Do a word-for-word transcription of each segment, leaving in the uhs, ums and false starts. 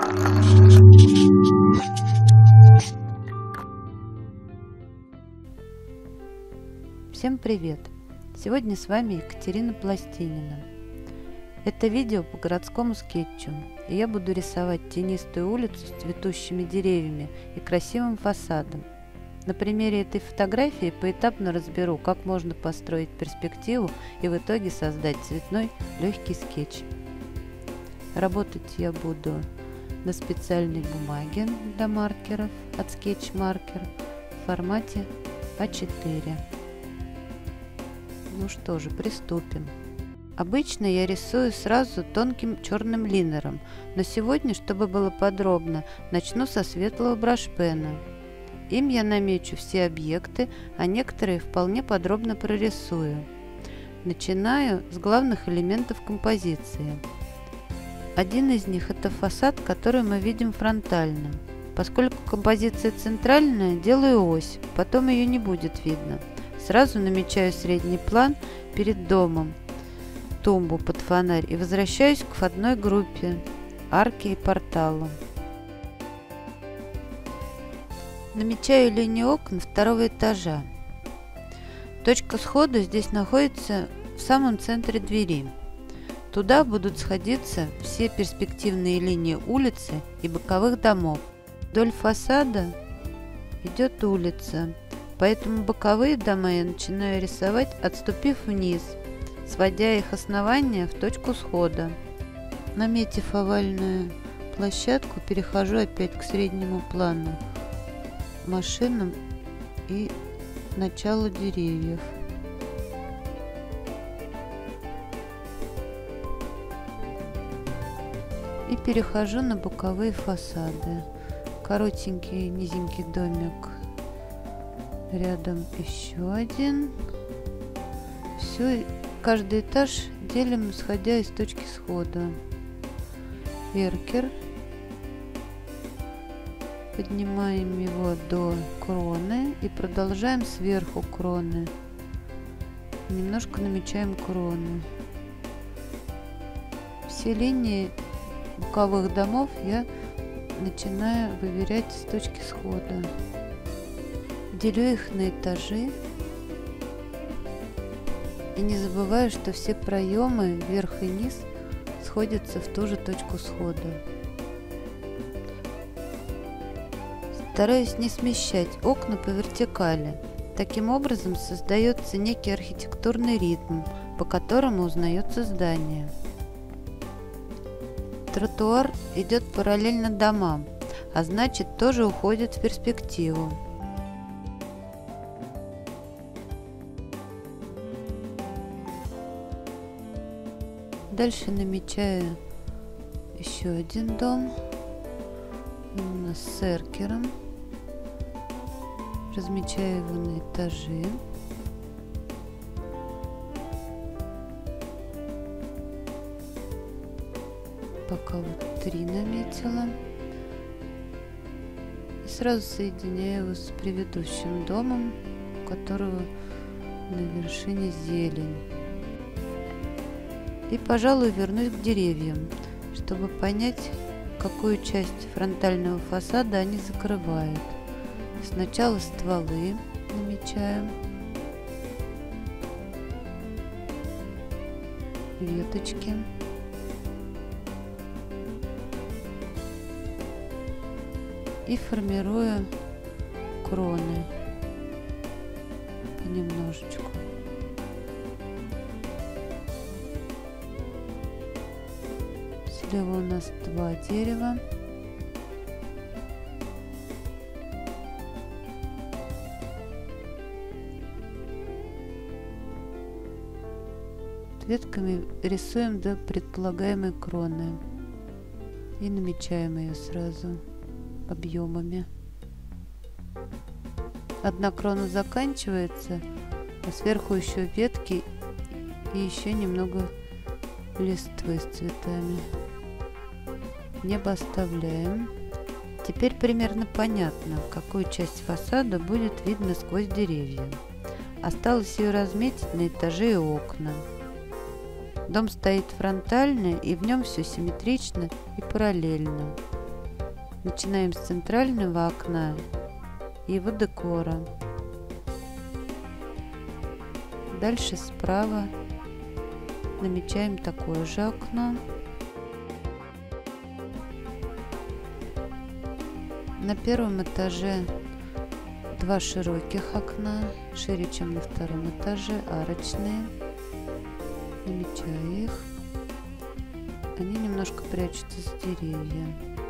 Всем привет! Сегодня с вами Екатерина Пластинина. Это видео по городскому скетчу, и я буду рисовать тенистую улицу с цветущими деревьями и красивым фасадом. На примере этой фотографии поэтапно разберу, как можно построить перспективу и в итоге создать цветной легкий скетч. Работать я буду на специальной бумаге для маркеров от Sketch Marker в формате а четыре. Ну что же, приступим. Обычно я рисую сразу тонким черным линером, но сегодня, чтобы было подробно, начну со светлого брашпена. Им я намечу все объекты, а некоторые вполне подробно прорисую. Начинаю с главных элементов композиции. Один из них — это фасад, который мы видим фронтально. Поскольку композиция центральная, делаю ось, потом ее не будет видно. Сразу намечаю средний план перед домом, тумбу под фонарь и возвращаюсь к входной группе, арке и порталу. Намечаю линию окон второго этажа. Точка схода здесь находится в самом центре двери. Туда будут сходиться все перспективные линии улицы и боковых домов. Вдоль фасада идет улица. Поэтому боковые дома я начинаю рисовать, отступив вниз, сводя их основания в точку схода. Наметив овальную площадку, перехожу опять к среднему плану, машинам и началу деревьев. И перехожу на боковые фасады. Коротенький низенький домик. Рядом еще один. Все, каждый этаж делим, исходя из точки схода. Эркер. Поднимаем его до кроны и продолжаем сверху кроны. Немножко намечаем кроны. Все линии боковых домов я начинаю выверять с точки схода. Делю их на этажи и не забываю, что все проемы вверх и низ сходятся в ту же точку схода. Стараюсь не смещать окна по вертикали. Таким образом создается некий архитектурный ритм, по которому узнается здание. Тротуар идет параллельно домам, а значит тоже уходит в перспективу. Дальше намечаю еще один дом именно с эркером. Размечаю его на этажи. Пока вот три наметила. И сразу соединяю его с предыдущим домом, у которого на вершине зелень. И, пожалуй, вернусь к деревьям, чтобы понять, какую часть фронтального фасада они закрывают. Сначала стволы намечаем, веточки, и формирую кроны понемножечку. Слева у нас два дерева. Ветками рисуем до предполагаемой кроны и намечаем ее сразу объемами. Одна крона заканчивается, а сверху еще ветки и еще немного листвы с цветами. Небо оставляем. Теперь примерно понятно, какую часть фасада будет видно сквозь деревья. Осталось ее разметить на этаже и окна. Дом стоит фронтально, и в нем все симметрично и параллельно. Начинаем с центрального окна и его декора. Дальше справа намечаем такое же окно. На первом этаже два широких окна, шире, чем на втором этаже, арочные. Намечаю их. Они немножко прячутся с деревья.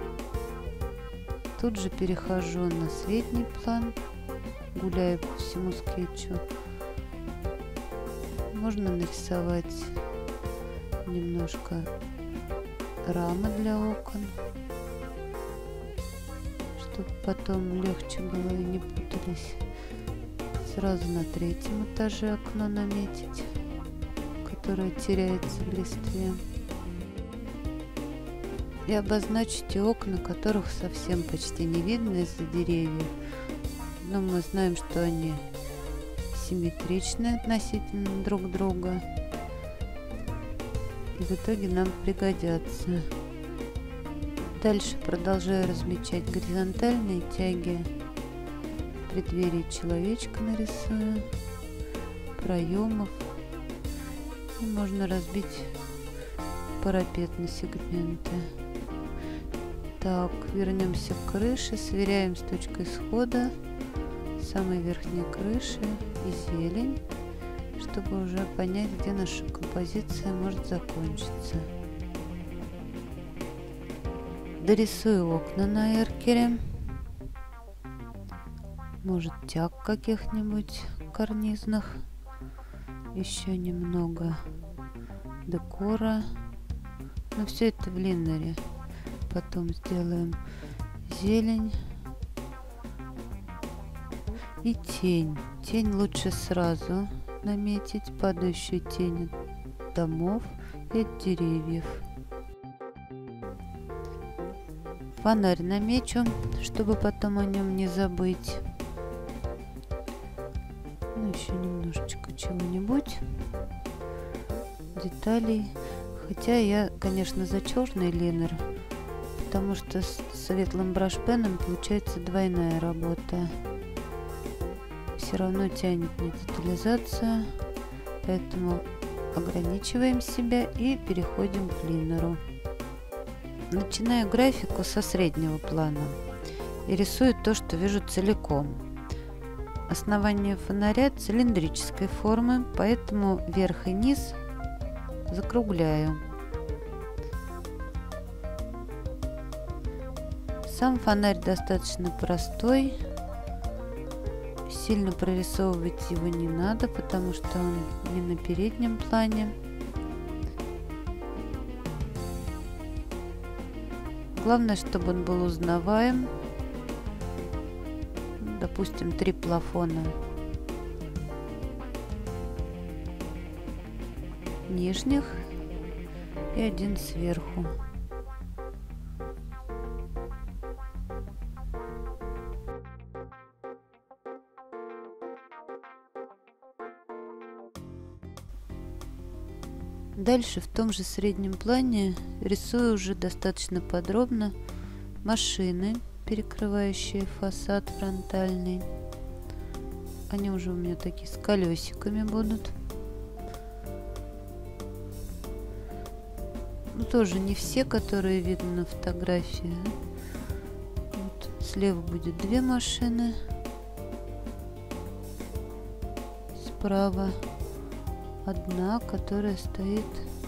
Тут же перехожу на средний план, гуляю по всему скетчу. Можно нарисовать немножко рамы для окон, чтобы потом легче было и не путались. Сразу на третьем этаже окно наметить, которое теряется в листве. И обозначить те окна, которых совсем почти не видно из-за деревьев. Но мы знаем, что они симметричны относительно друг друга. И в итоге нам пригодятся. Дальше продолжаю размечать горизонтальные тяги. Преддверие человечка нарисую, проемов. И можно разбить парапет на сегменты. Так, вернемся к крыше, сверяем с точкой схода самой верхней крыши и зелень, чтобы уже понять, где наша композиция может закончиться. Дорисую окна на эркере, может тяг каких-нибудь карнизных, еще немного декора, но все это в линнере. Потом сделаем зелень и тень. Тень лучше сразу наметить, падающую тень от домов и от деревьев. Фонарь намечу, чтобы потом о нем не забыть. Ну, еще немножечко чего-нибудь, деталей. Хотя я, конечно, за черный линнер, потому что с светлым брашпеном получается двойная работа. Все равно тянет на детализацию, поэтому ограничиваем себя и переходим к линнеру. Начинаю графику со среднего плана и рисую то, что вижу целиком. Основание фонаря цилиндрической формы, поэтому верх и низ закругляю. Сам фонарь достаточно простой, сильно прорисовывать его не надо, потому что он не на переднем плане. Главное, чтобы он был узнаваем. Допустим, три плафона нижних и один сверху. Дальше в том же среднем плане рисую уже достаточно подробно машины, перекрывающие фасад фронтальный. Они уже у меня такие с колесиками будут. Ну, тоже не все, которые видно на фотографии. Вот, слева будет две машины, справа одна, которая стоит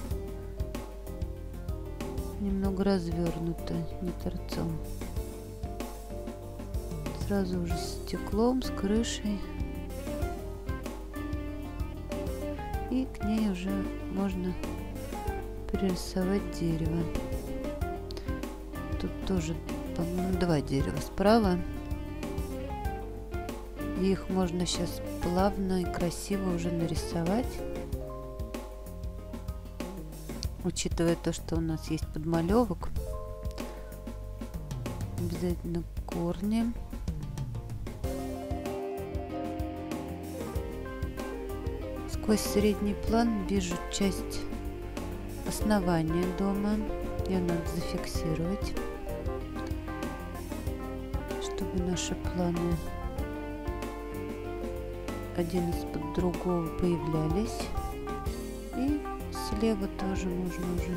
немного развернута, не торцом. Сразу уже с стеклом, с крышей. И к ней уже можно пририсовать дерево. Тут тоже, по-моему, два дерева справа. И их можно сейчас плавно и красиво уже нарисовать. Учитывая то, что у нас есть подмалевок, обязательно корни. Сквозь средний план вижу часть основания дома. Ее надо зафиксировать. И наши планы один из-под другого появлялись. И слева тоже можно уже.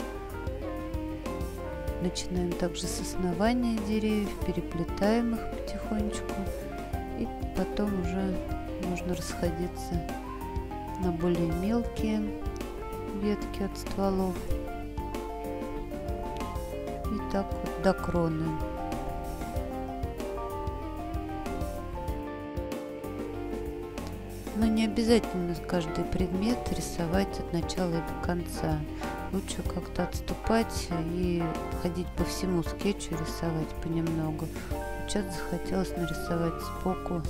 Начинаем также с основания деревьев, переплетаем их потихонечку. И потом уже можно расходиться на более мелкие ветки от стволов. И так вот до кроны. Но не обязательно каждый предмет рисовать от начала и до конца. Лучше как-то отступать и ходить по всему скетчу, рисовать понемногу. Сейчас захотелось нарисовать сбоку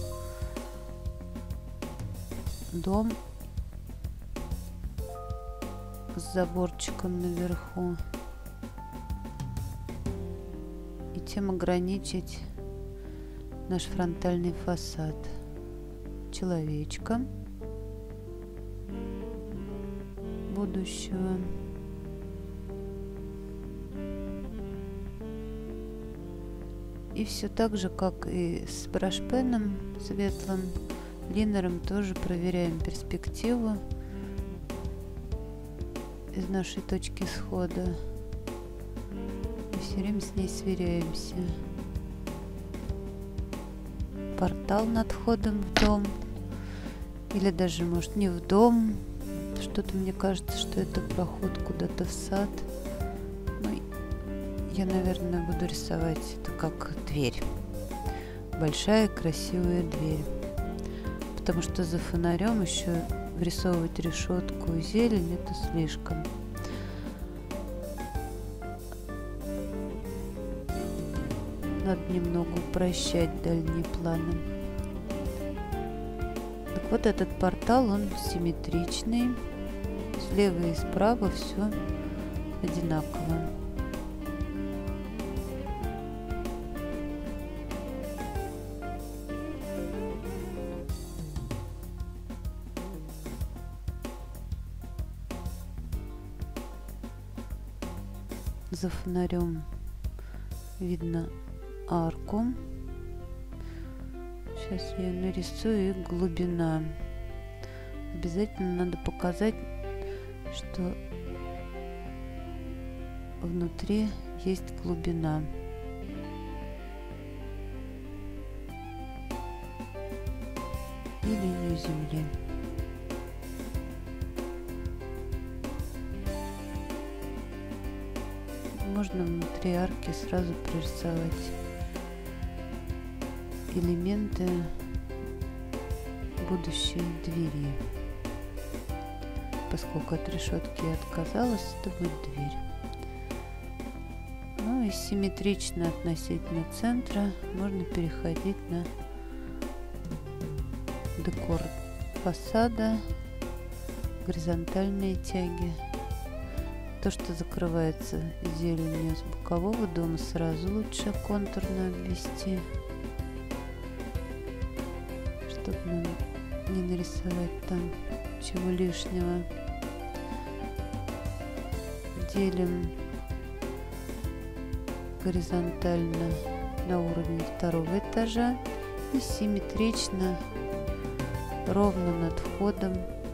дом с заборчиком наверху. И тем ограничить наш фронтальный фасад. Человечка будущего. И все так же, как и с брашпеном светлым, линером тоже проверяем перспективу из нашей точки схода. И все время с ней сверяемся. Портал над входом в дом. Или даже, может, не в дом. Что-то мне кажется, что это проход куда-то в сад. Ну, я, наверное, буду рисовать это как дверь. Большая красивая дверь. Потому что за фонарем еще врисовывать решетку и зелень — это слишком. Надо немного упрощать дальние планы. Так вот, этот портал, он симметричный. Слева и справа все одинаково. За фонарем видно арку. Сейчас я нарисую, и глубина. Обязательно надо показать, что внутри есть глубина. И линию земли. Можно внутри арки сразу прорисовать элементы будущей двери. Поскольку от решетки я отказалась, это будет дверь. Ну и симметрично относительно центра можно переходить на декор фасада, горизонтальные тяги. То, что закрывается зеленью с бокового дома, сразу лучше контурно обвести, чтобы нам не нарисовать там чего лишнего. Делим горизонтально на уровне второго этажа и симметрично ровно над входом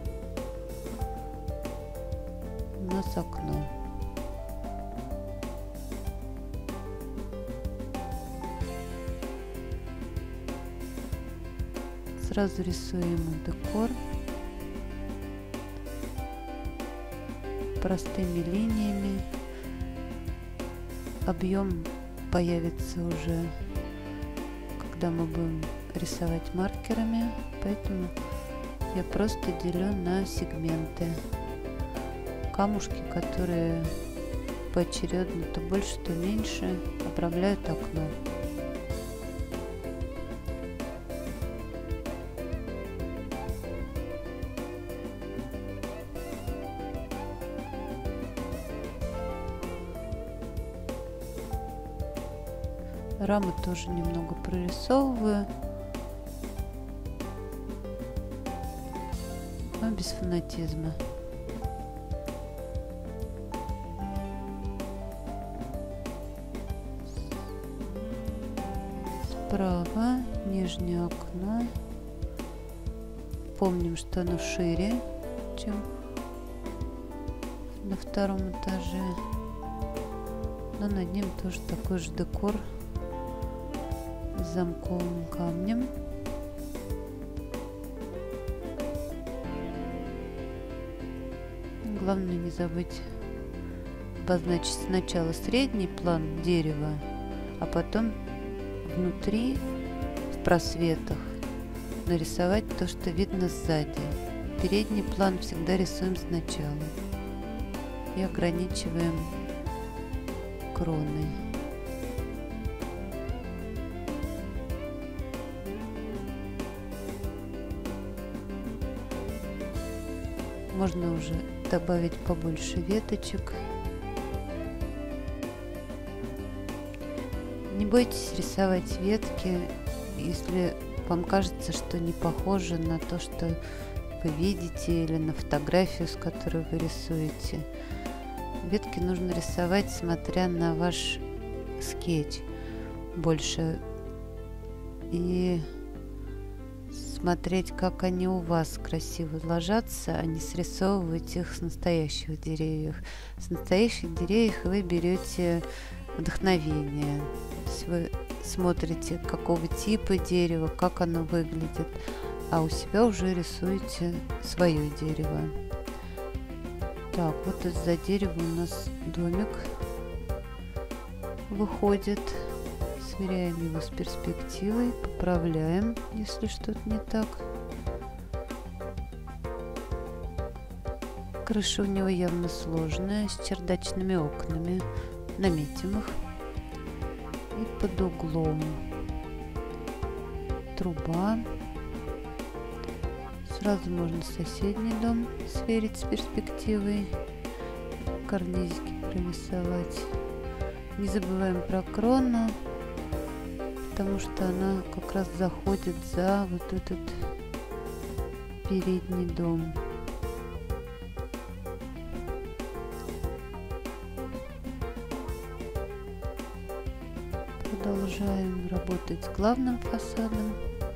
у нас окно. Сразу рисуем декор простыми линиями. Объем появится уже, когда мы будем рисовать маркерами, поэтому я просто делю на сегменты. Камушки, которые поочередно то больше, то меньше, обрамляют окно. Рамы тоже немного прорисовываю, но без фанатизма. Справа нижнее окно. Помним, что оно шире, чем на втором этаже. Но над ним тоже такой же декор с замковым камнем. Главное не забыть обозначить сначала средний план дерева, а потом внутри, в просветах, нарисовать то, что видно сзади. Передний план всегда рисуем сначала и ограничиваем кроной. Можно уже добавить побольше веточек. Не бойтесь рисовать ветки, если вам кажется, что не похоже на то, что вы видите, или на фотографию, с которой вы рисуете. Ветки нужно рисовать, смотря на ваш скетч больше, и смотреть, как они у вас красиво ложатся, а не срисовывать их с настоящих деревьев. С настоящих деревьев вы берете вдохновение. То есть вы смотрите, какого типа дерева, как оно выглядит, а у себя уже рисуете свое дерево. Так, вот из-за дерева у нас домик выходит. Сверяем его с перспективой, поправляем, если что-то не так. Крыша у него явно сложная, с чердачными окнами. Наметим их. И под углом труба. Сразу можно соседний дом сверить с перспективой, карнизики прорисовать. Не забываем про крону, потому что она как раз заходит за вот этот передний дом. Продолжаем работать с главным фасадом.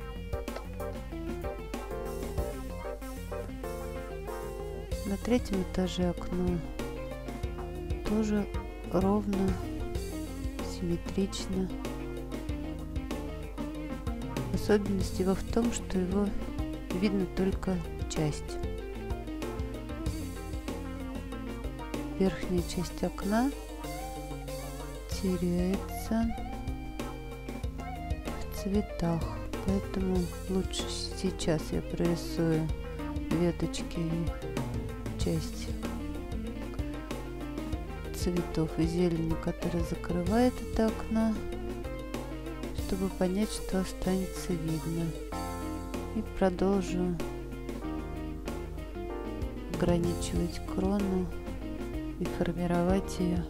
На третьем этаже окно тоже ровно, симметрично. Особенность его в том, что его видно только часть. Верхняя часть окна теряется в цветах, поэтому лучше сейчас я прорисую веточки и часть цветов и зелени, которая закрывает это окно, чтобы понять, что останется видно. И продолжу ограничивать крону и формировать ее.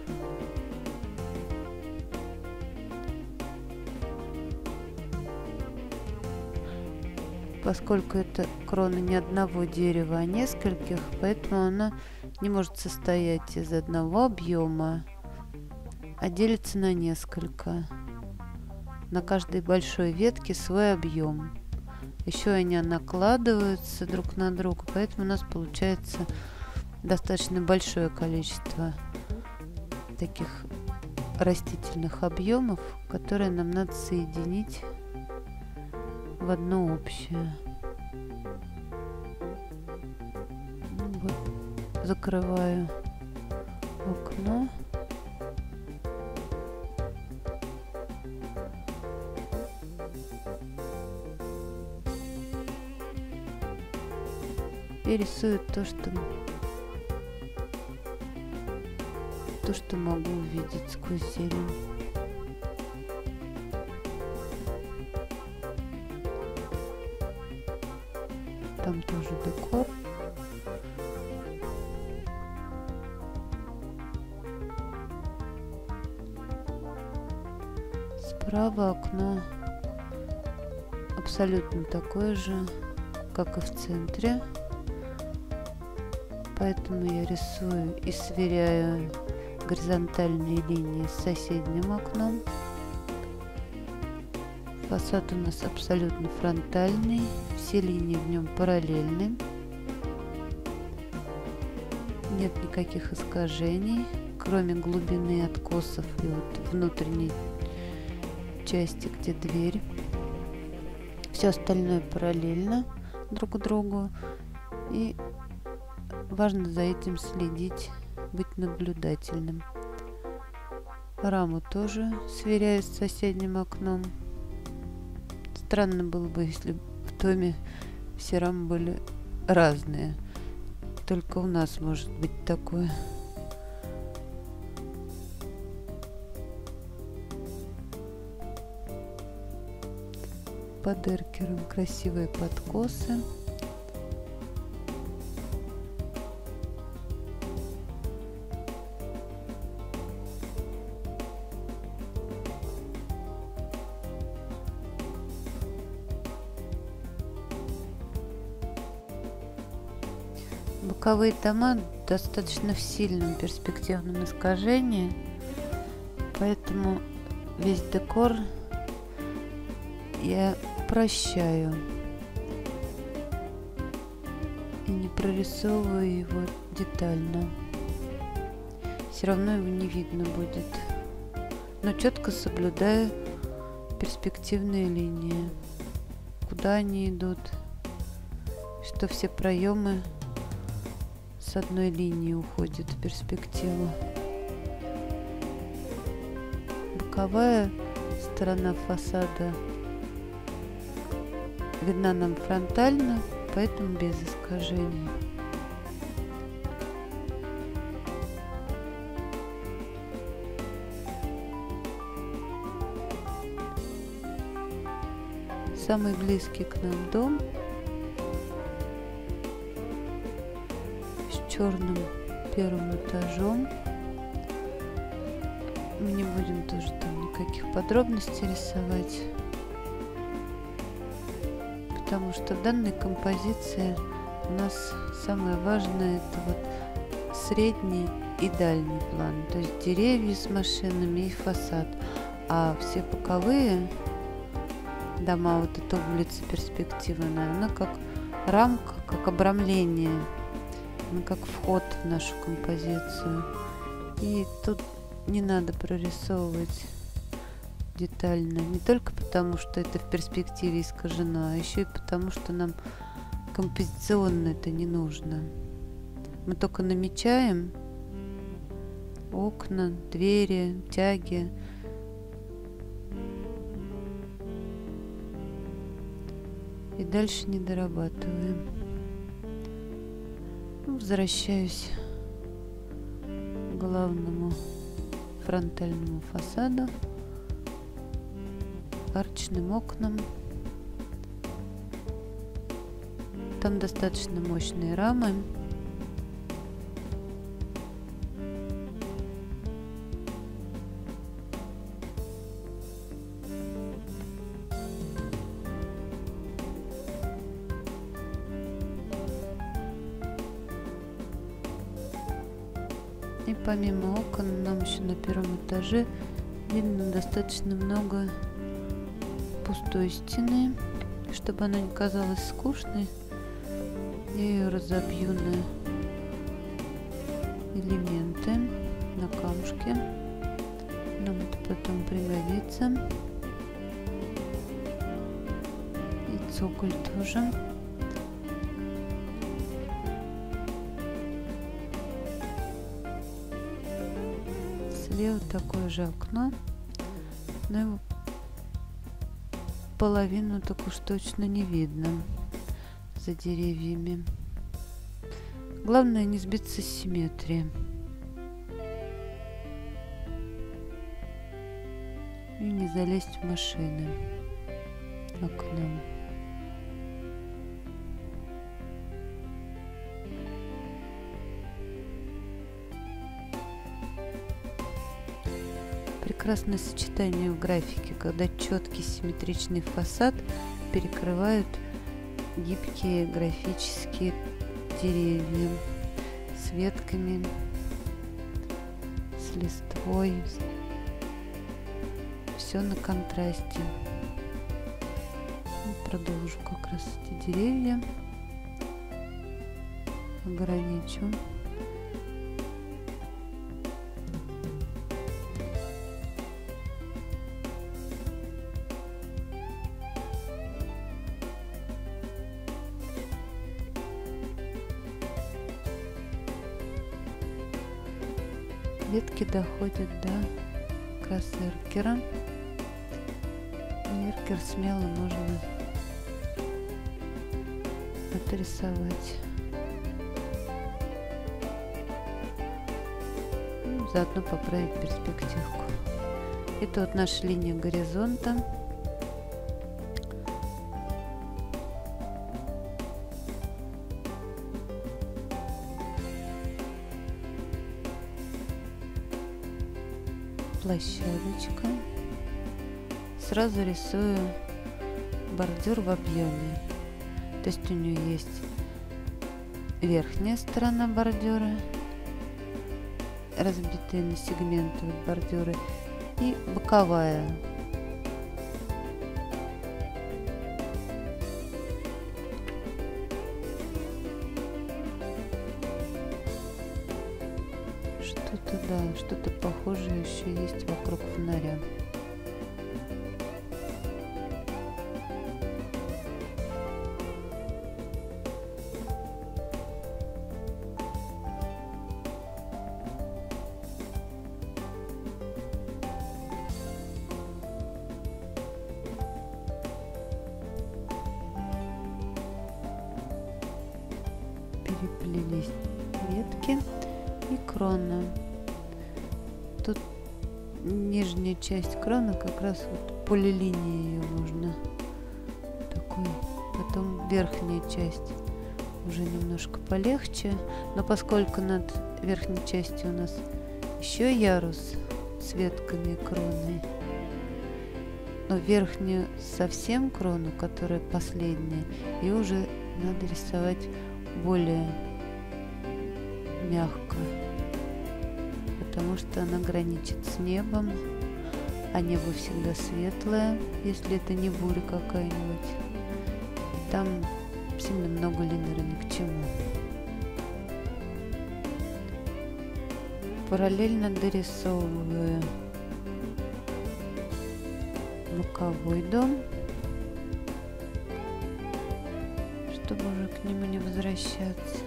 Поскольку это крона не одного дерева, а нескольких, поэтому она не может состоять из одного объема, а делится на несколько. На каждой большой ветке свой объем. Еще они накладываются друг на друга, поэтому у нас получается достаточно большое количество таких растительных объемов, которые нам надо соединить в одно общее. Вот, закрываю окно. И рисую то, что то, что могу увидеть сквозь зелень. Там тоже декор. Справа окно абсолютно такое же, как и в центре. Поэтому я рисую и сверяю горизонтальные линии с соседним окном. Фасад у нас абсолютно фронтальный, все линии в нем параллельны, нет никаких искажений, кроме глубины откосов и вот внутренней части, где дверь. Все остальное параллельно друг к другу, и важно за этим следить, быть наблюдательным. Раму тоже сверяю с соседним окном. Странно было бы, если в доме все рамы были разные. Только у нас может быть такое. Под эркером красивые подкосы. Боковые дома достаточно в сильном перспективном искажении, поэтому весь декор я прощаю и не прорисовываю его детально. Все равно его не видно будет, но четко соблюдаю перспективные линии, куда они идут, что все проемы с одной линии уходит в перспективу. Боковая сторона фасада видна нам фронтально, поэтому без искажений. Самый близкий к нам дом с черным первым этажом. Мы не будем тоже там никаких подробностей рисовать, потому что в данной композиции у нас самое важное — это вот средний и дальний план, то есть деревья с машинами и фасад, а все боковые дома, вот эта улица перспективная, она как рамка, как обрамление, она как вход в нашу композицию. И тут не надо прорисовывать детально, не только потому, что это в перспективе искажено, а еще и потому, что нам композиционно это не нужно. Мы только намечаем окна, двери, тяги. И дальше не дорабатываем. Возвращаюсь к главному фронтальному фасаду, арочным окнам. Там достаточно мощные рамы. И помимо окон нам еще на первом этаже видно достаточно много пустой стены. Чтобы она не казалась скучной, я ее разобью на элементы, на камушки. Нам это потом пригодится. И цоколь тоже. Слева такое же окно, но его половину так уж точно не видно за деревьями. Главное не сбиться с симметрии. И не залезть в машины окном. Прекрасное сочетание в графике, когда четкий симметричный фасад перекрывают гибкие графические деревья с ветками, с листвой. Все на контрасте. продолжу как раз эти деревья, ограничу. Ветки доходят до как раз эркера. И эркер смело можно отрисовать. И заодно поправить перспективку. Это вот наша линия горизонта. Площадочка. Сразу рисую бордюр в объеме. То есть у нее есть верхняя сторона бордюра, разбитые на сегменты вот бордюры, и боковая. Что-то, да, что-то похожее еще есть вокруг фонаря. Переплелись ветки и крона. Тут нижняя часть крона, как раз вот полилинии ее можно такой. Потом верхняя часть уже немножко полегче, но поскольку над верхней частью у нас еще ярус с ветками кроны, но верхнюю совсем крону, которая последняя, ее уже надо рисовать более мягко, потому что она граничит с небом, а небо всегда светлое, если это не буря какая-нибудь. И там сильно много линера ни к чему. Параллельно дорисовываю боковой дом, чтобы уже к нему не возвращаться.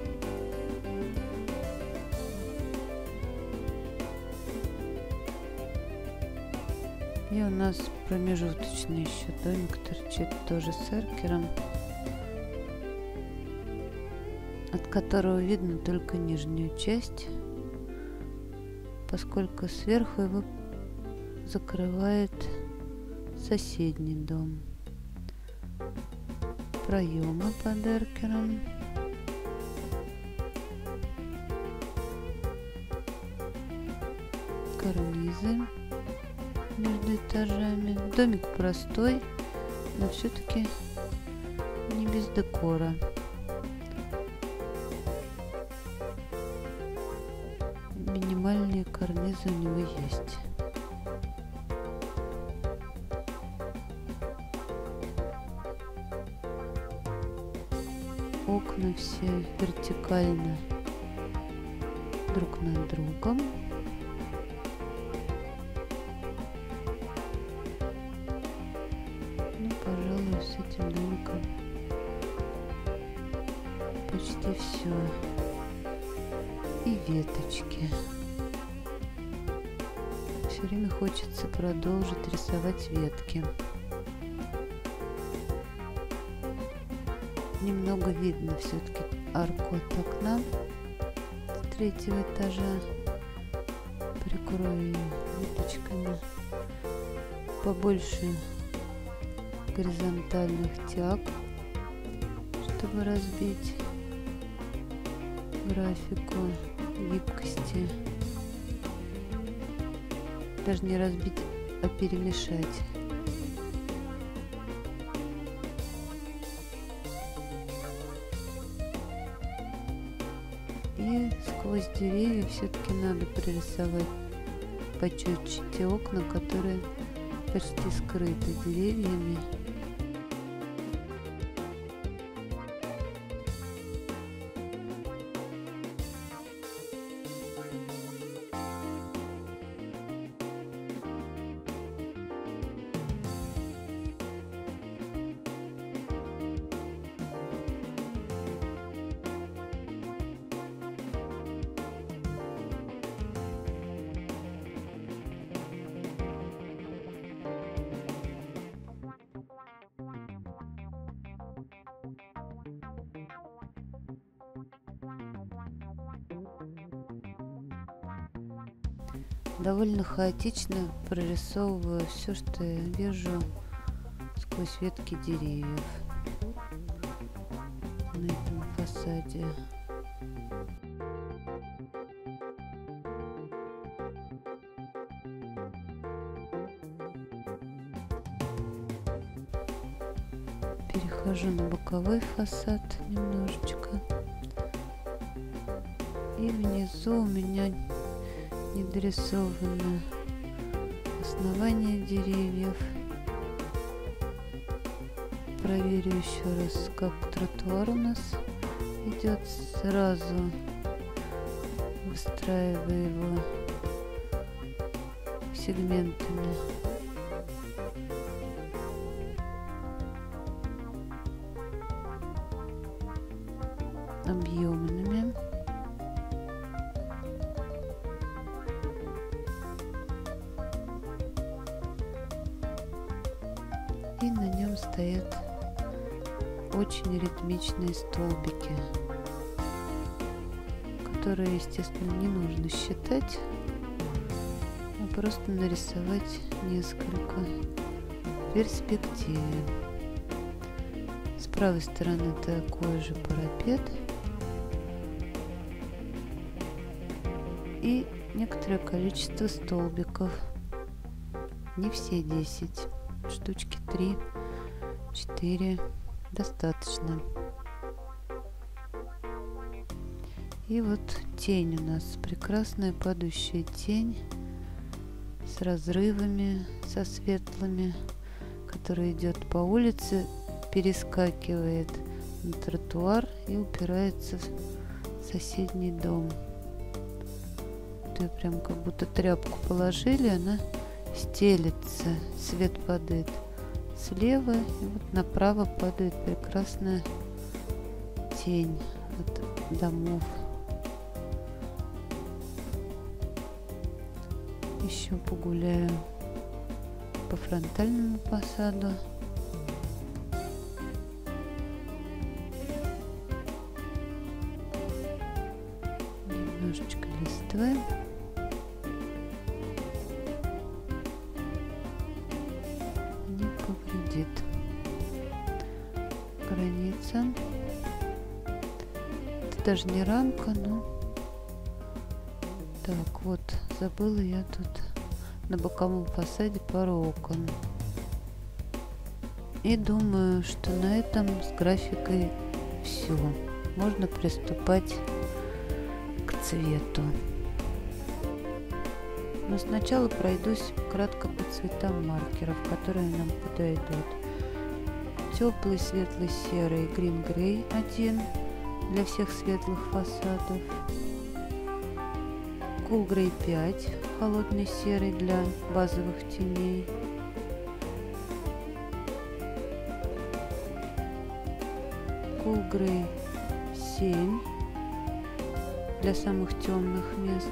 И у нас промежуточный еще домик торчит, тоже с эркером, от которого видно только нижнюю часть, поскольку сверху его закрывает соседний дом. Проемы под эркером. Карнизы между этажами. Домик простой, но все-таки не без декора. Минимальные карнизы у него есть. Окна все вертикально друг над другом. Ну, пожалуй, с этим домиком почти все. И веточки. Все время хочется продолжить рисовать ветки. Немного видно все-таки арку от окна с третьего этажа. Прикрою ее веточками. Побольше горизонтальных тяг, чтобы разбить графику гибкости. Даже не разбить, а перемешать. И сквозь деревья все-таки надо прорисовать почетче те окна, которые почти скрыты деревьями. Довольно хаотично прорисовываю все, что я вижу сквозь ветки деревьев на этом фасаде. Перехожу на боковой фасад немножечко. И внизу у меня недорисовано основание деревьев. Проверю еще раз, как тротуар у нас идет, сразу выстраиваю его сегментами. Объемными. И на нем стоят очень ритмичные столбики, которые, естественно, не нужно считать, а просто нарисовать несколько в перспективе. С правой стороны такой же парапет и некоторое количество столбиков, не все десять, штучки три четыре достаточно. И вот тень у нас, прекрасная падающая тень с разрывами, со светлыми, которая идет по улице, перескакивает на тротуар и упирается в соседний дом. Вот прям как будто тряпку положили, она стелется, свет падает слева, и вот направо падает прекрасная тень от домов. Еще погуляю по фронтальному фасаду. Немножечко листвы. Не повредит. Граница. Это даже не рамка, но... Так, вот, забыла я тут на боковом фасаде пару окон. И думаю, что на этом с графикой все. Можно приступать к цвету. Но сначала пройдусь кратко по цветам маркеров, которые нам подойдут. Теплый светлый серый Green Grey один для всех светлых фасадов. Cool Grey пять, холодный серый для базовых теней. Cool Grey семь для самых темных мест,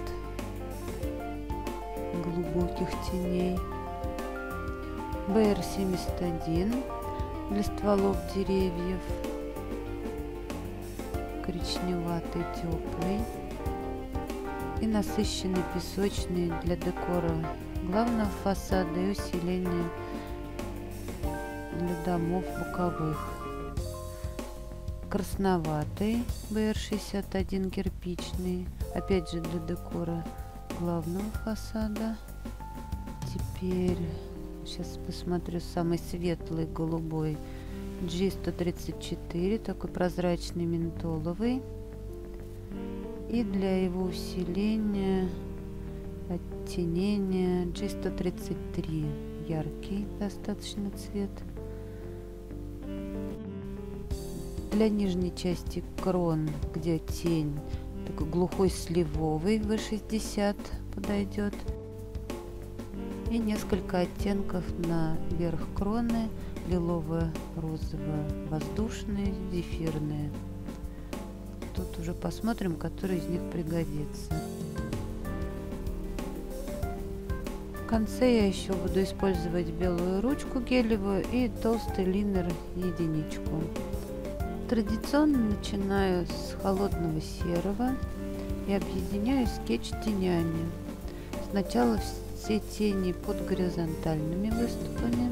глубоких теней. би эр семьдесят один для стволов деревьев, коричневатый, теплый. И насыщенный песочный для декора главного фасада и усиления для домов боковых. Красноватый би эр шестьдесят один кирпичный, опять же для декора главного фасада. Теперь сейчас посмотрю самый светлый голубой джи сто тридцать четыре, такой прозрачный ментоловый. И для его усиления, оттенения джи сто тридцать три, яркий достаточно цвет. Для нижней части крон, где тень, такой глухой сливовый ви шестьдесят подойдет. И несколько оттенков на верх кроны, лиловое, розовое, воздушные, зефирные. Тут уже посмотрим, который из них пригодится. В конце я еще буду использовать белую ручку гелевую и толстый линер единичку. Традиционно начинаю с холодного серого и объединяю скетч тенями. Сначала все тени под горизонтальными выступами.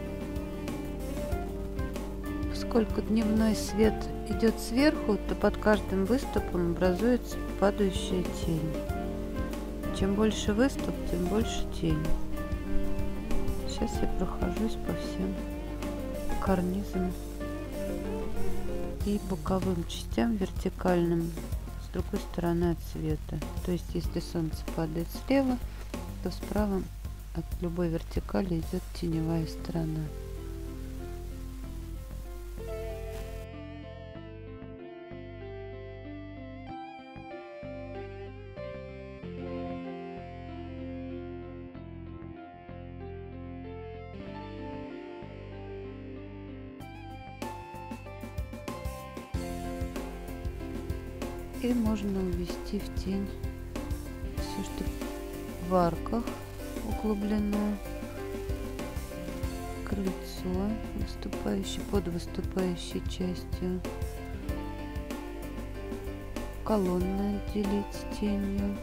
Поскольку дневной свет идет сверху, то под каждым выступом образуется падающая тень. Чем больше выступ, тем больше тень. Сейчас я прохожусь по всем карнизам и боковым частям вертикальным с другой стороны от света. То есть, если солнце падает слева, то справа от любой вертикали идет теневая сторона. И можно увести в тень все, что в арках углублено, крыльцо, выступающее под выступающей частью, колонны отделить тенью.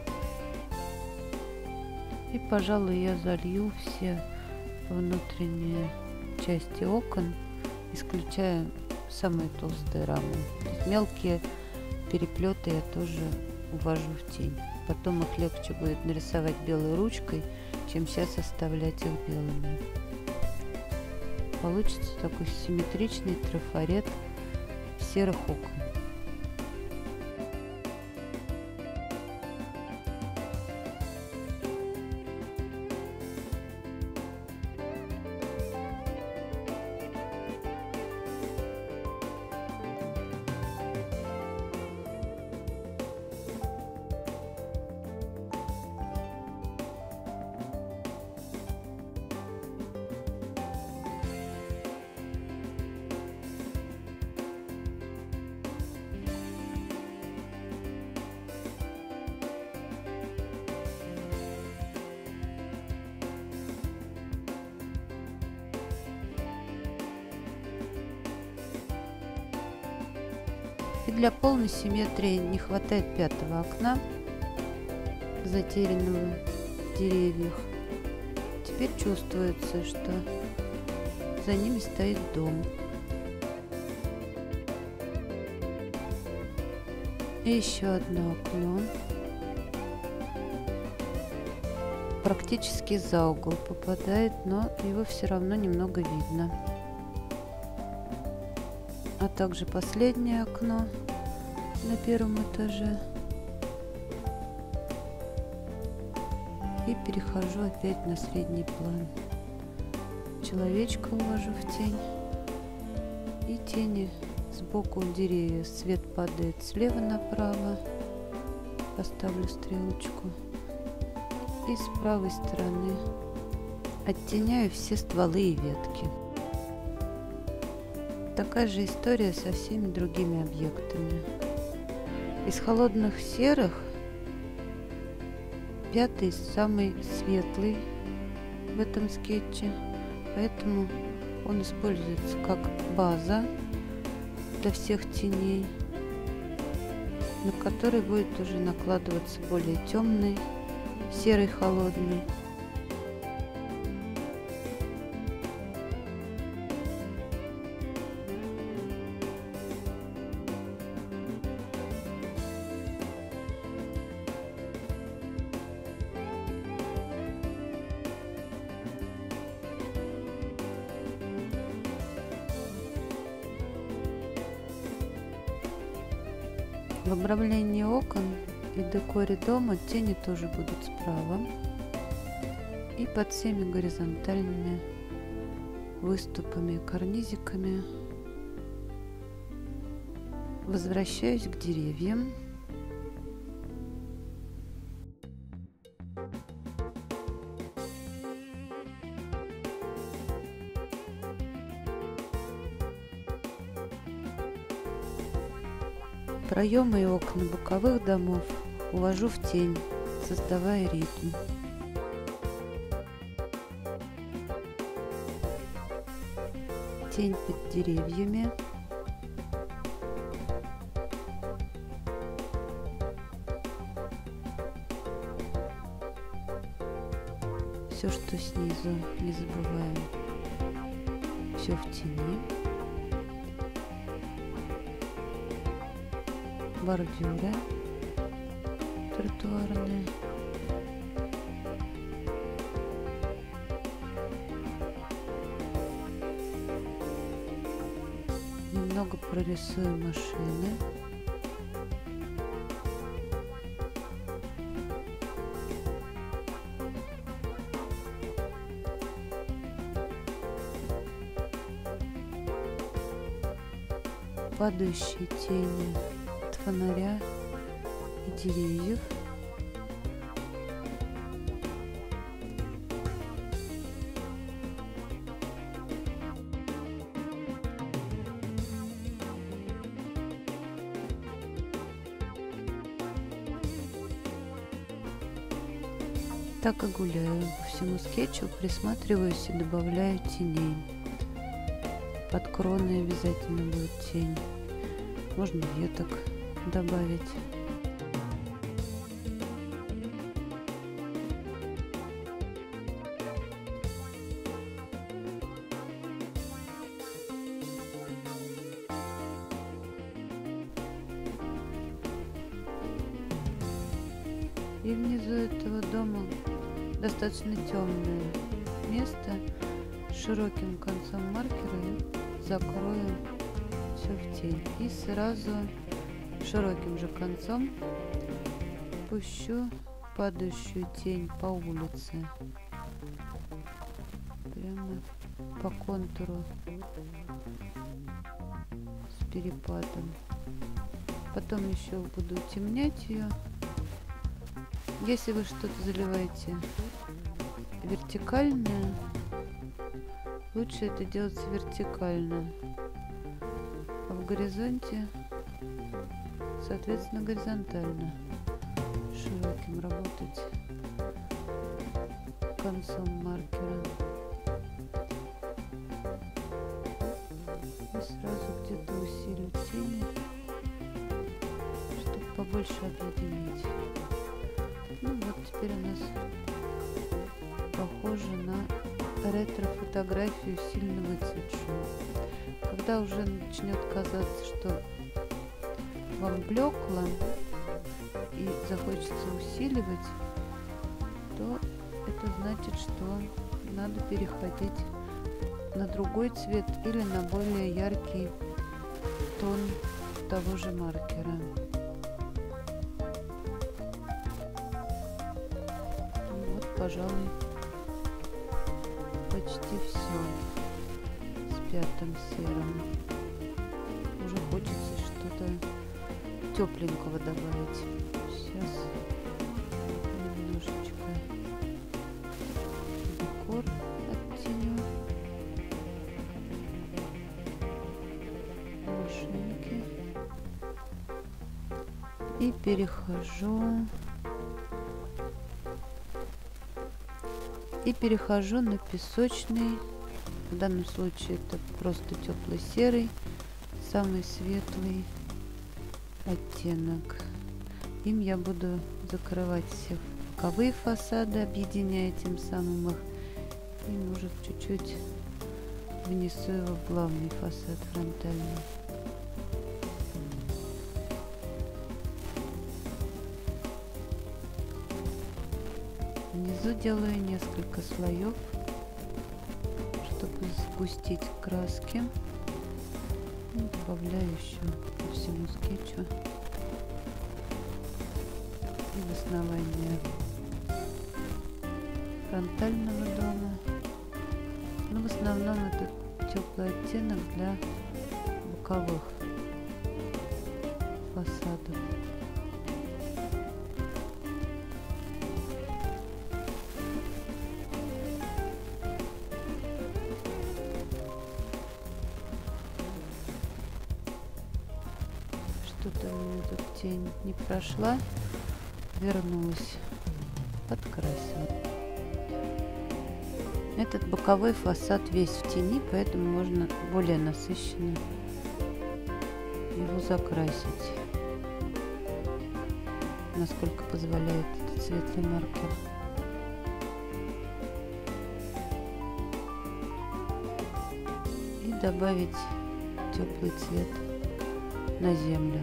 И, пожалуй, я залью все внутренние части окон, исключая самые толстые рамы. То есть мелкие переплеты я тоже увожу в тень. Потом их легче будет нарисовать белой ручкой, чем сейчас оставлять их белыми. Получится такой симметричный трафарет серых окон. И для полной симметрии не хватает пятого окна, затерянного в деревьях. Теперь чувствуется, что за ними стоит дом. И еще одно окно. Практически за угол попадает, но его все равно немного видно. А также последнее окно на первом этаже. И перехожу опять на средний план. Человечка увожу в тень. И тени сбоку деревьев. Свет падает слева направо. Поставлю стрелочку. И с правой стороны оттеняю все стволы и ветки. Такая же история со всеми другими объектами. Из холодных серых пятый самый светлый в этом скетче, поэтому он используется как база для всех теней, на который будет уже накладываться более темный серый холодный. В обрамлении окон и декоре дома тени тоже будут справа и под всеми горизонтальными выступами и карнизиками. Возвращаюсь к деревьям. Проемы и окна боковых домов увожу в тень, создавая ритм. Тень под деревьями. Снизу не забываем, все в тени. Бордюры тротуарные. Немного прорисуем машины. Падающие тени от фонаря и деревьев. Так и гуляю по всему скетчу, присматриваюсь и добавляю теней. Под кроной обязательно будет тень. Можно веток добавить. И внизу этого дома достаточно темное место. С широким концом маркера и закрою все в тень. И сразу широким же концом пущу падающую тень по улице. Прямо по контуру с перепадом. Потом еще буду утемнять ее. Если вы что-то заливаете вертикальное, лучше это делать вертикально, а в горизонте, соответственно, горизонтально. Широким работать концом маркера. И сразу где-то усилю тени, чтобы побольше объединить. Ну вот теперь у нас похоже на ретро-фотографию, сильно выцветшую. Когда уже начнет казаться, что вам блекло и захочется усиливать, то это значит, что надо переходить на другой цвет или на более яркий тон того же маркера. Пожалуй, почти все с пятым серым. Уже хочется что-то тепленького добавить. Сейчас немножечко декор оттеню. Машинки. И перехожу И перехожу на песочный, в данном случае это просто теплый серый, самый светлый оттенок. Им я буду закрывать все боковые фасады, объединяя тем самым их. И может чуть-чуть внесу его в главный фасад фронтальный. Внизу делаю несколько слоев, чтобы сгустить краски. И добавляю еще по всему скетчу и в основание фронтального дома. Но в основном это теплый оттенок для боковых фасадов. Что-то у меня тут тень не прошла, вернулась, подкрасила. Этот боковой фасад весь в тени, поэтому можно более насыщенно его закрасить, насколько позволяет этот светлый маркер. добавить теплый цвет на землю.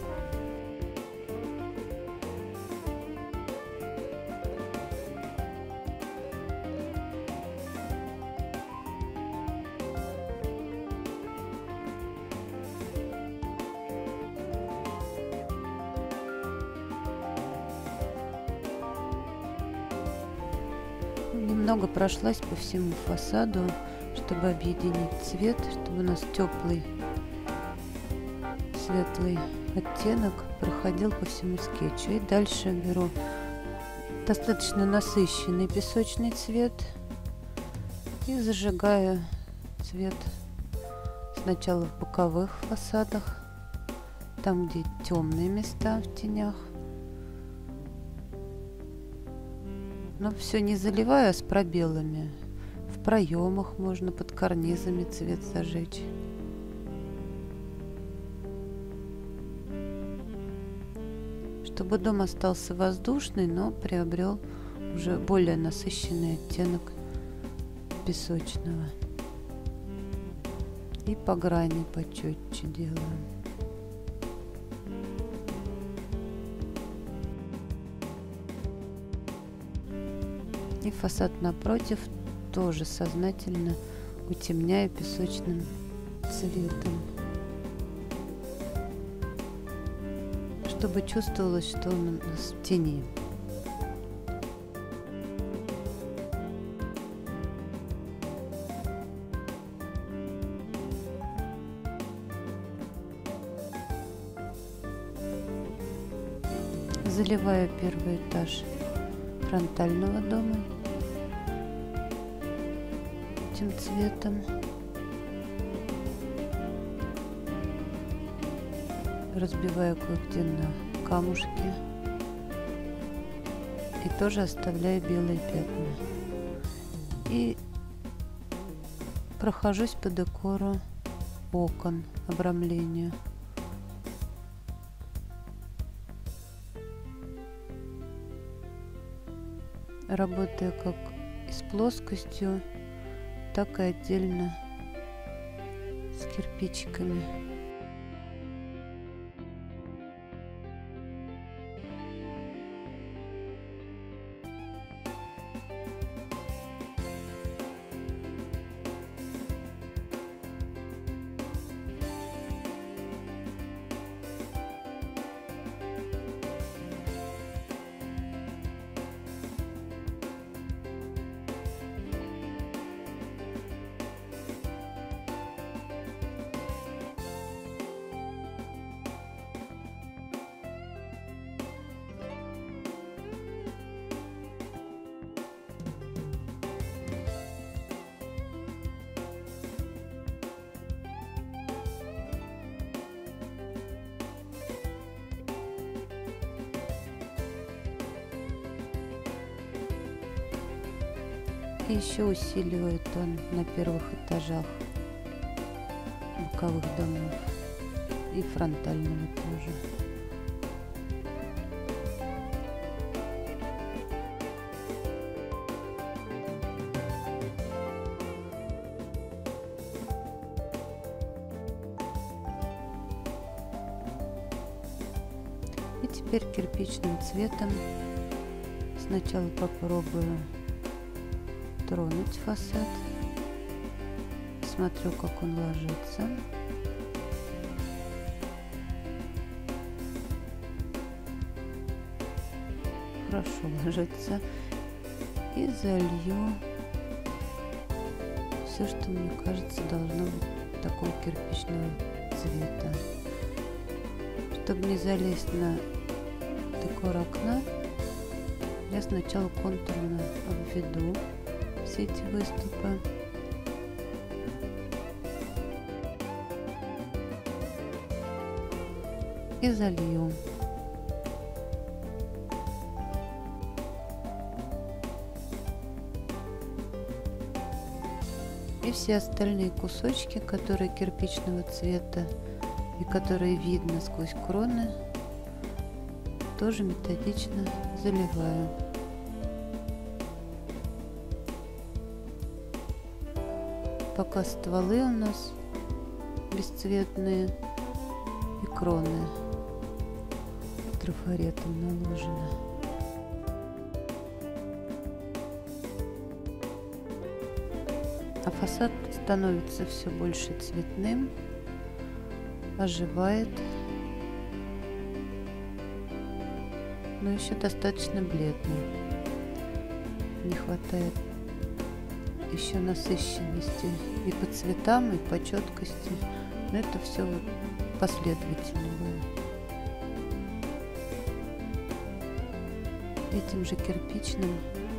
Немного прошлась по всему фасаду, чтобы объединить цвет, чтобы у нас теплый светлый оттенок проходил по всему скетчу. И дальше беру достаточно насыщенный песочный цвет и зажигаю цвет сначала в боковых фасадах, там где темные места в тенях. Но все не заливаю, а с пробелами. В проемах можно под карнизами цвет зажечь. Чтобы дом остался воздушный, но приобрел уже более насыщенный оттенок песочного. И по грани почетче делаю. И фасад напротив тоже сознательно утемняю песочным цветом, чтобы чувствовалось, что он у нас в тени. Заливаю первый этаж фронтального дома этим цветом. Разбиваю кое-где на камушки и тоже оставляю белые пятна. И прохожусь по декору окон, обрамлению. Работаю как и с плоскостью, так и отдельно с кирпичиками. И еще усиливает он на первых этажах боковых домов и фронтального тоже. И теперь кирпичным цветом сначала попробую тронуть фасад. Смотрю, как он ложится. Хорошо ложится. И залью все, что мне кажется должно быть такого кирпичного цвета. Чтобы не залезть на декор окна, я сначала контурно обведу все эти выступы. И залью. И все остальные кусочки, которые кирпичного цвета и которые видно сквозь кроны, тоже методично заливаю. Пока стволы у нас бесцветные и кроны трафаретом наложены. А фасад становится все больше цветным, оживает, но еще достаточно бледный. Не хватает еще насыщенности и по цветам, и по четкости, но это все вот последовательно было. Этим же кирпичным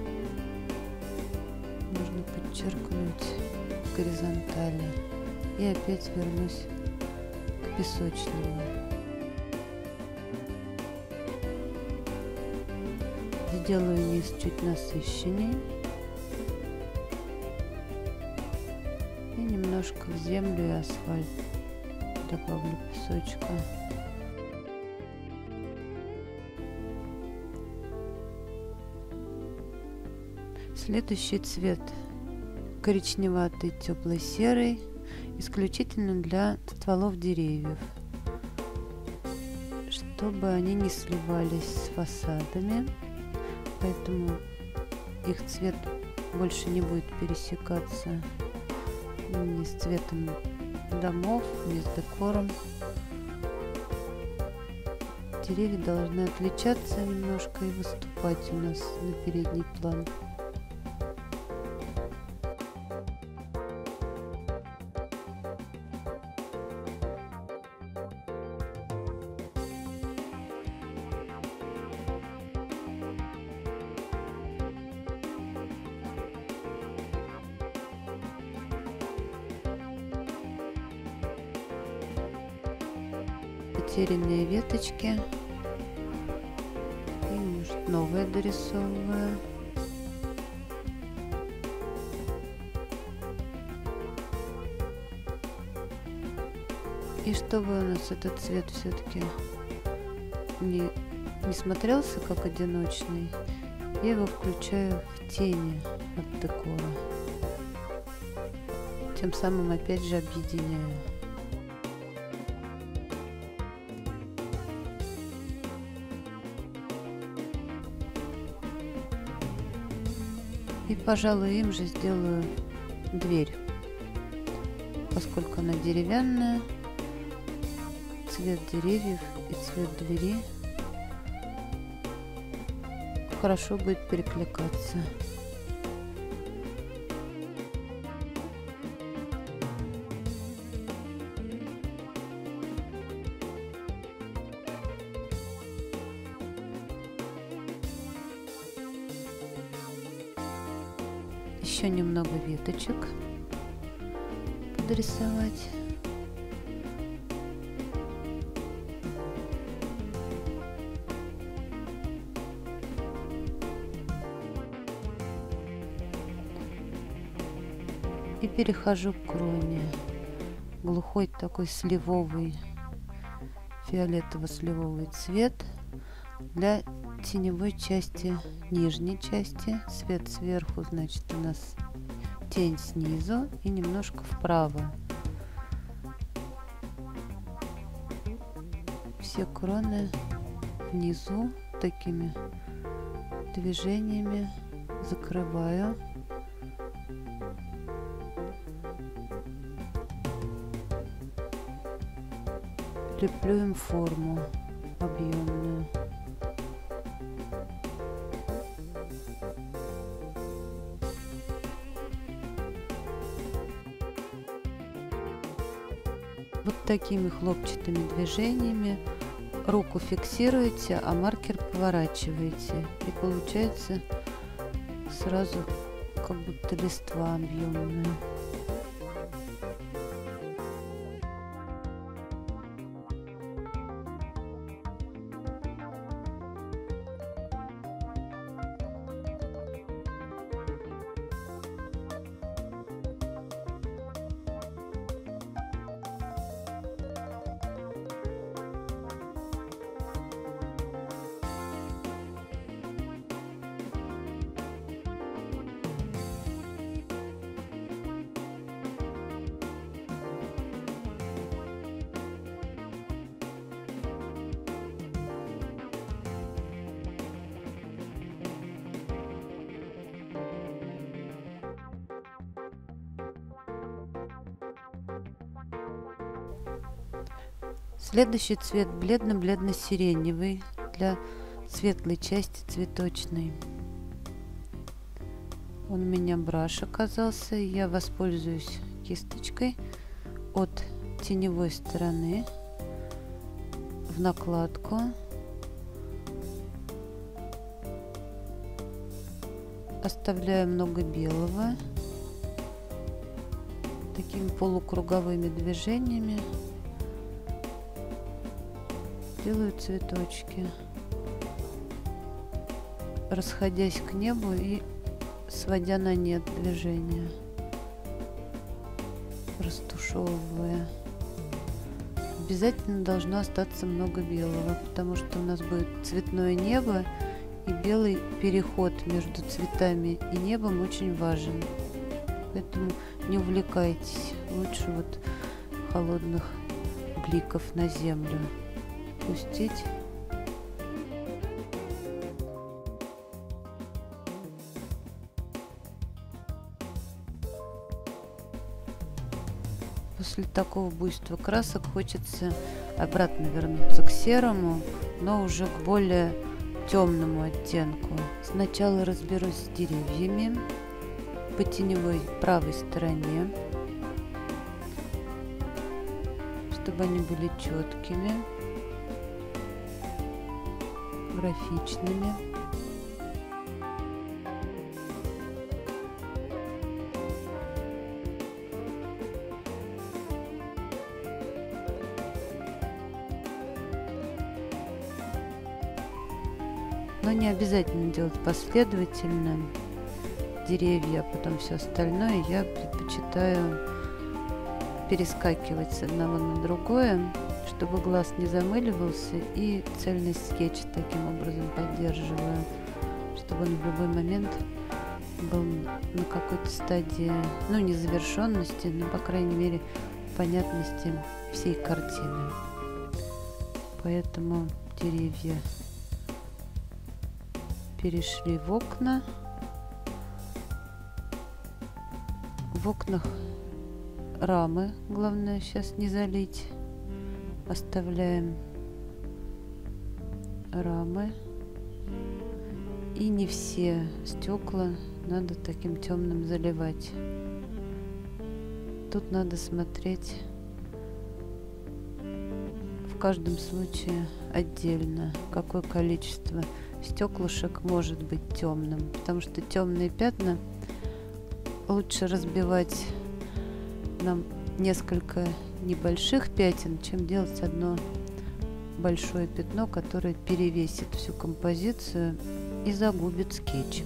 нужно подчеркнуть горизонтали. И опять вернусь к песочному. Сделаю низ чуть насыщеннее. И немножко в землю и асфальт добавлю песочка. Следующий цвет коричневатый, теплый серый, исключительно для стволов деревьев, чтобы они не сливались с фасадами, поэтому их цвет больше не будет пересекаться ни с цветом домов, ни с декором. Деревья должны отличаться немножко и выступать у нас на передний план. Потерянные веточки и, может, новые дорисовываю. И чтобы у нас этот цвет все-таки не, не смотрелся как одиночный, я его включаю в тени от декора. Тем самым опять же объединяю. И, пожалуй, им же сделаю дверь, поскольку она деревянная, цвет деревьев и цвет двери хорошо будет перекликаться. Еще немного веточек подрисовать. И перехожу к кроне. Глухой такой сливовый, фиолетово-сливовый цвет для теневой части, нижней части. Свет сверху, значит, у нас тень снизу и немножко вправо. Все кроны внизу такими движениями закрываю. Леплю им форму объемную. Вот такими хлопчатыми движениями руку фиксируете, а маркер поворачиваете. И получается сразу как будто листва объемная. Следующий цвет бледно-бледно-сиреневый для светлой части цветочной. Он у меня браш оказался, я воспользуюсь кисточкой от теневой стороны в накладку. Оставляю много белого такими полукруговыми движениями. Делаю цветочки, расходясь к небу и сводя на нет движения, растушевывая. Обязательно должно остаться много белого, потому что у нас будет цветное небо, и белый переход между цветами и небом очень важен. Поэтому не увлекайтесь, лучше вот холодных бликов на землю пустить. После такого буйства красок хочется обратно вернуться к серому, но уже к более темному оттенку. Сначала разберусь с деревьями по теневой правой стороне, чтобы они были четкими, графичными. Но не обязательно делать последовательно деревья, а потом все остальное. Я предпочитаю перескакивать с одного на другое, чтобы глаз не замыливался, и цельный скетч таким образом поддерживаю, чтобы он в любой момент был на какой-то стадии, ну, не завершенности, но, по крайней мере, понятности всей картины. Поэтому деревья перешли в окна. В окнах рамы, главное сейчас не залить. Оставляем рамы. И не все стекла надо таким темным заливать. Тут надо смотреть в каждом случае отдельно, какое количество стеклышек может быть темным, потому что темные пятна лучше разбивать на несколько небольших пятен, чем делать одно большое пятно, которое перевесит всю композицию и загубит скетч.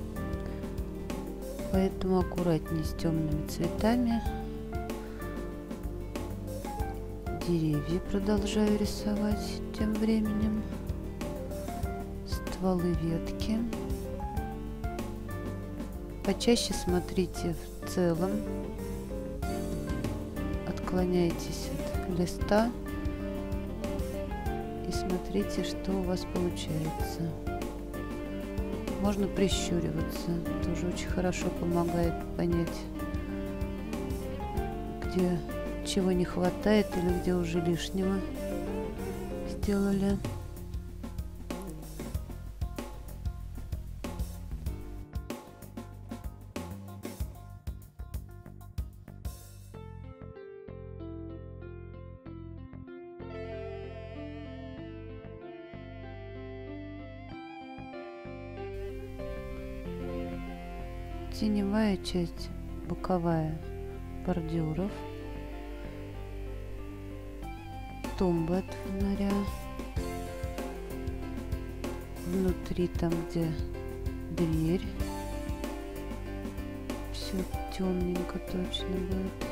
Поэтому аккуратнее с темными цветами. Деревья продолжаю рисовать тем временем. Стволы, ветки. Почаще смотрите в целом. Отклоняйтесь от листа и смотрите, что у вас получается. Можно прищуриваться, тоже очень хорошо помогает понять, где чего не хватает или где уже лишнего сделали. Теневая часть, боковая, бордюров, тумбы от фонаря, внутри там, где дверь, все темненько точно будет.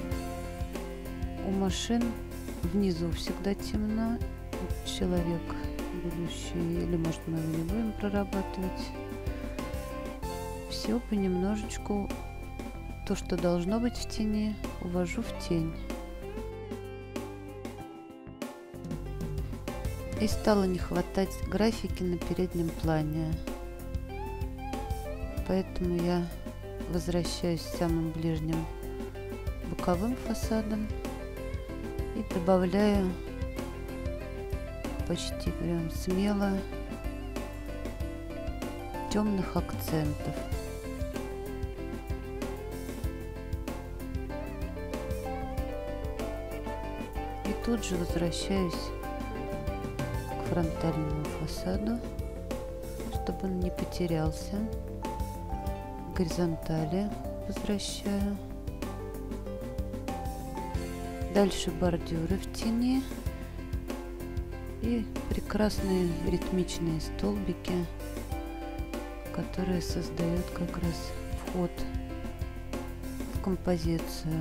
У машин внизу всегда темно, человек будущий, или может мы его не будем прорабатывать. Все понемножечку, то, что должно быть в тени, увожу в тень. И стало не хватать графики на переднем плане. Поэтому я возвращаюсь к самым ближним боковым фасадам и добавляю почти прям смело, темных акцентов. И тут же возвращаюсь к фронтальному фасаду, чтобы он не потерялся. Горизонтали возвращаю. Дальше бордюры в тени и прекрасные ритмичные столбики, которые создают как раз вход в композицию.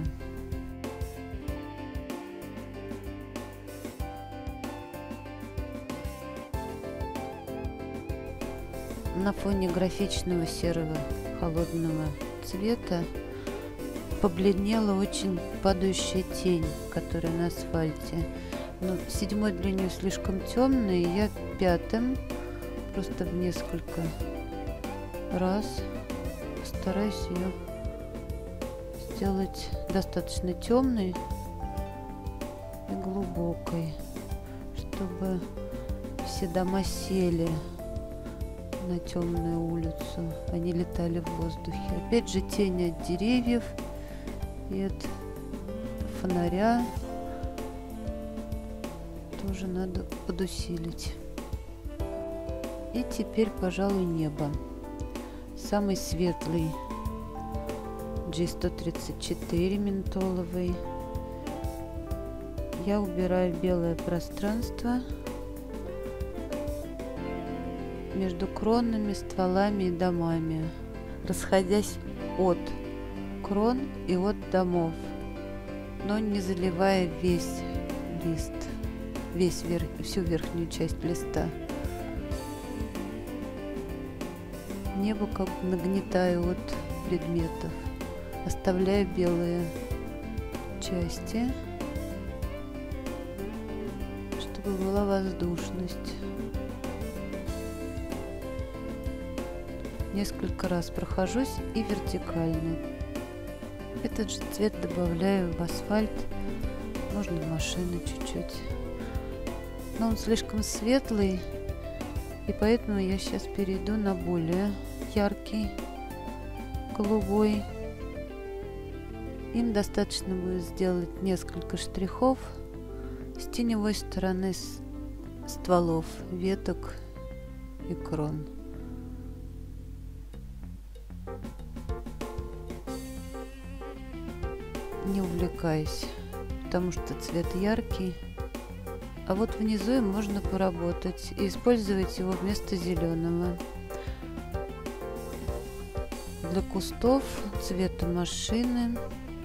На фоне графичного серого холодного цвета побледнела очень падающая тень, которая на асфальте. Но седьмой для нее слишком темный, и я пятым просто в несколько раз постараюсь ее сделать достаточно темной и глубокой, чтобы все дома сели на темную улицу, они летали в воздухе. Опять же тень от деревьев и от фонаря тоже надо подусилить. И теперь, пожалуй, небо. Самый светлый джи сто тридцать четыре ментоловый. Я убираю белое пространство между кронами, стволами и домами, расходясь от крон и от домов, но не заливая весь лист, весь верх, всю верхнюю часть листа. Небо как бы нагнетаю от предметов, оставляя белые части, чтобы была воздушность. Несколько раз прохожусь и вертикально. Этот же цвет добавляю в асфальт, можно в машины чуть-чуть. Но он слишком светлый, и поэтому я сейчас перейду на более яркий, голубой. Им достаточно будет сделать несколько штрихов с теневой стороны стволов, веток и крон. Не увлекаюсь, потому что цвет яркий. А вот внизу им можно поработать и использовать его вместо зеленого. Для кустов цвета машины.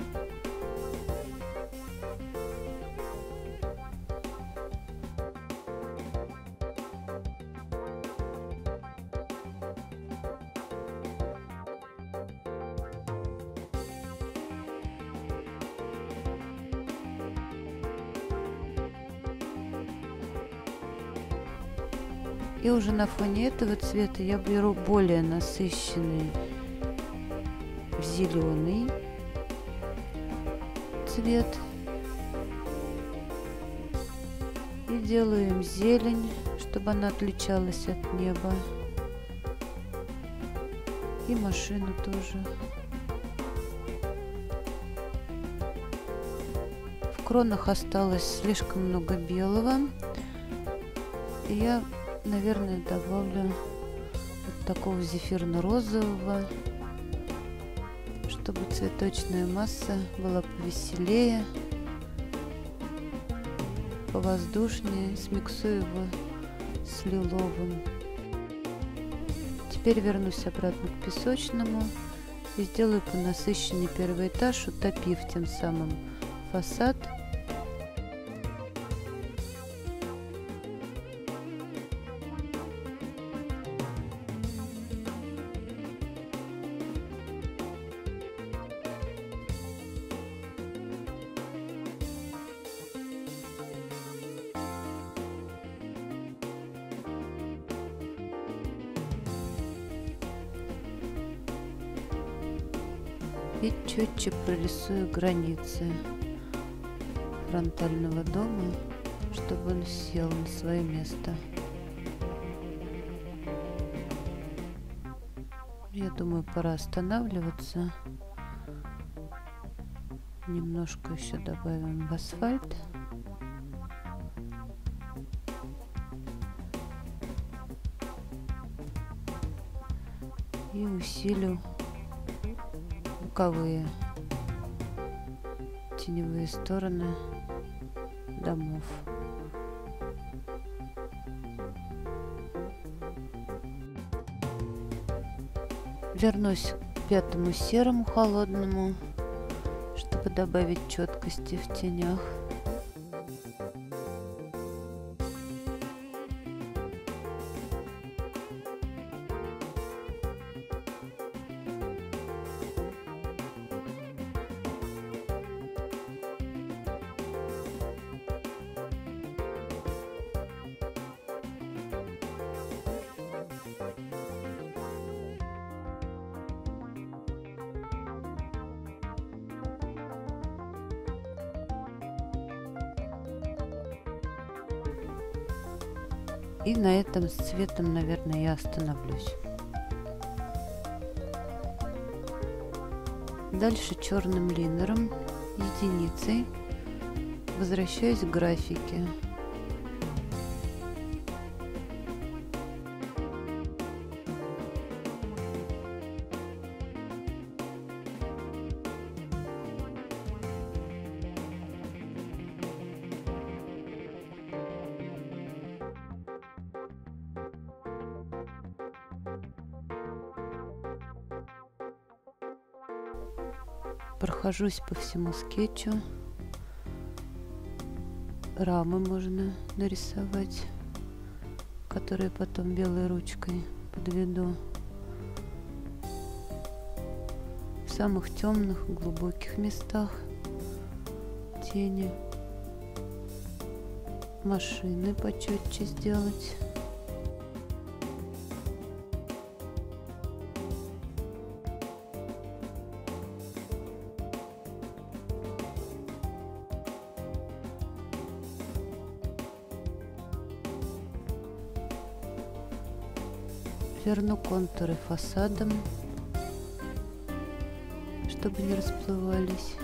И уже на фоне этого цвета я беру более насыщенный зеленый цвет и делаю им зелень, чтобы она отличалась от неба, и машину тоже. В кронах осталось слишком много белого, и я, наверное, добавлю вот такого зефирно-розового, чтобы цветочная масса была повеселее, повоздушнее. Смиксую его с лиловым. Теперь вернусь обратно к песочному и сделаю понасыщеннее первый этаж, утопив тем самым фасад. И четче прорисую границы фронтального дома чтобы он сел на свое место. Я думаю, пора останавливаться. Немножко еще добавим в асфальт. И усилю боковые теневые стороны домов. Вернусь к пятому серому холодному, чтобы добавить четкости в тенях. И на этом с цветом, наверное, я остановлюсь. Дальше черным линером, единицей, возвращаюсь к графике. Прохожусь по всему скетчу. Рамы можно нарисовать, которые потом белой ручкой подведу. В самых темных, глубоких местах тени. Машины почетче сделать. Верну контуры фасадом, чтобы не расплывались.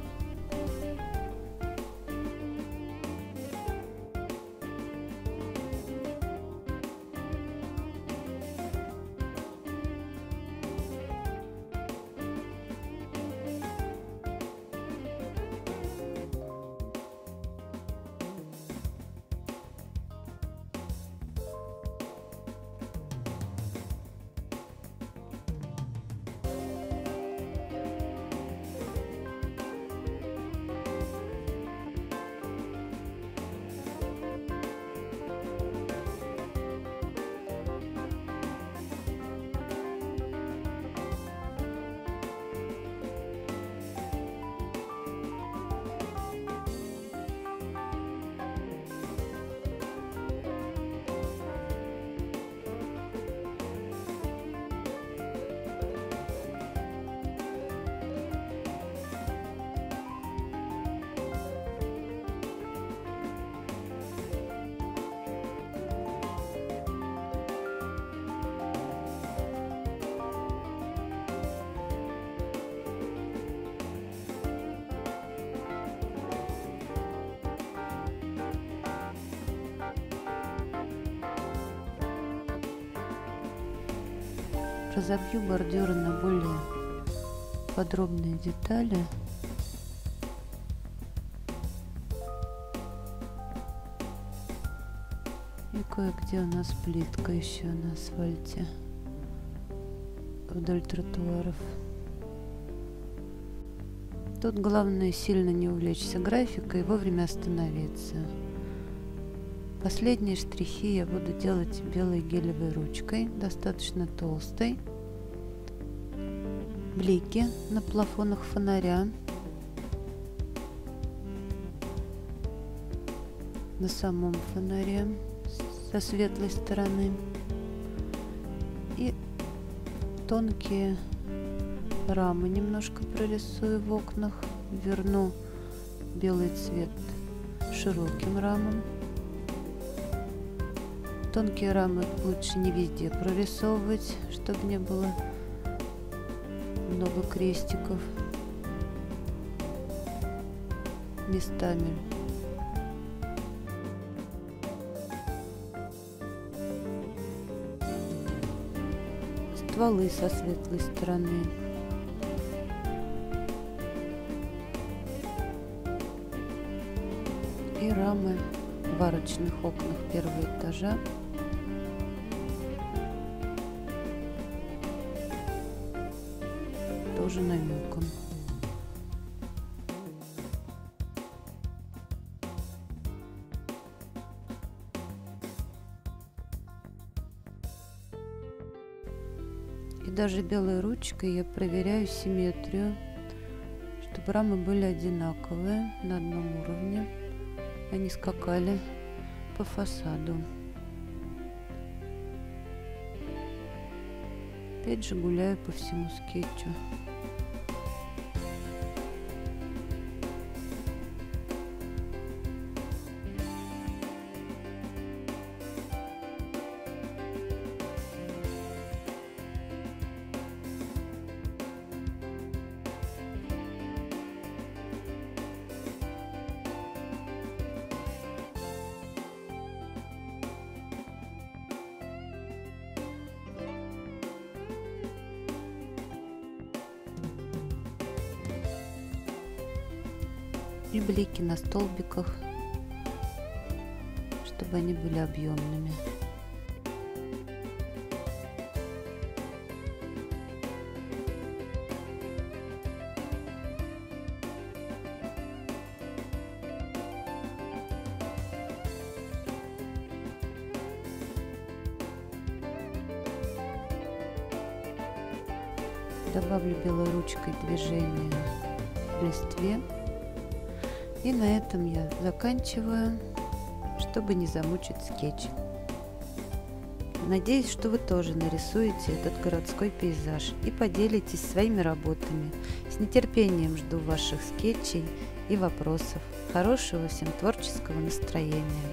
Разобью бордюры на более подробные детали. И кое-где у нас плитка еще на асфальте вдоль тротуаров. Тут главное сильно не увлечься графикой и вовремя остановиться. Последние штрихи я буду делать белой гелевой ручкой, достаточно толстой. Блики на плафонах фонаря. На самом фонаре со светлой стороны. И тонкие рамы немножко прорисую в окнах. Верну белый цвет широким рамам. Тонкие рамы лучше не везде прорисовывать, чтобы не было много крестиков местами. Стволы со светлой стороны. И рамы в арочных окнах первого этажа. Тоже намеком. И даже белой ручкой я проверяю симметрию, чтобы рамы были одинаковые на одном уровне. Они скакали по фасаду. Опять же гуляю по всему скетчу. И блики на столбиках, чтобы они были объемными. Добавлю белой ручкой движение в листве. И на этом я заканчиваю, чтобы не замучить скетч. Надеюсь, что вы тоже нарисуете этот городской пейзаж и поделитесь своими работами. С нетерпением жду ваших скетчей и вопросов. Хорошего всем творческого настроения!